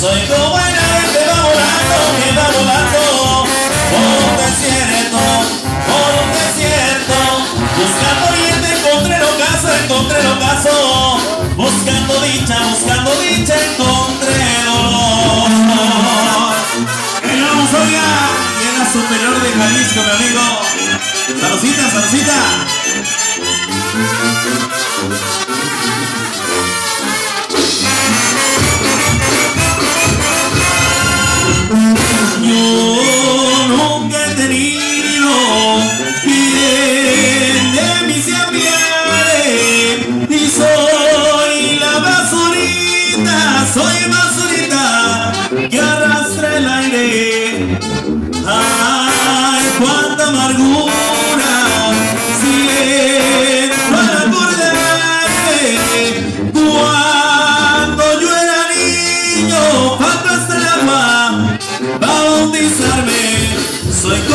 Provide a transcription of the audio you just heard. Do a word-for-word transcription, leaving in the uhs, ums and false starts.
Soy como el ave que va volando, que va volando por un desierto, por un desierto. Buscando y te encontré el ocaso, encontré el ocaso. Buscando dicha, buscando dicha, encontré dolor. Y vamos, oiga, y en la superior de Jalisco, mi amigo. Saludcita, saludcita. Yo nunca he tenido quien de mí se apiade, y soy la basurita, soy basurita que arrastra el aire. Ay, cuánta amargura siento al acordarme cuando yo era niño, cuando hasta el agua va a bautizarme. Soy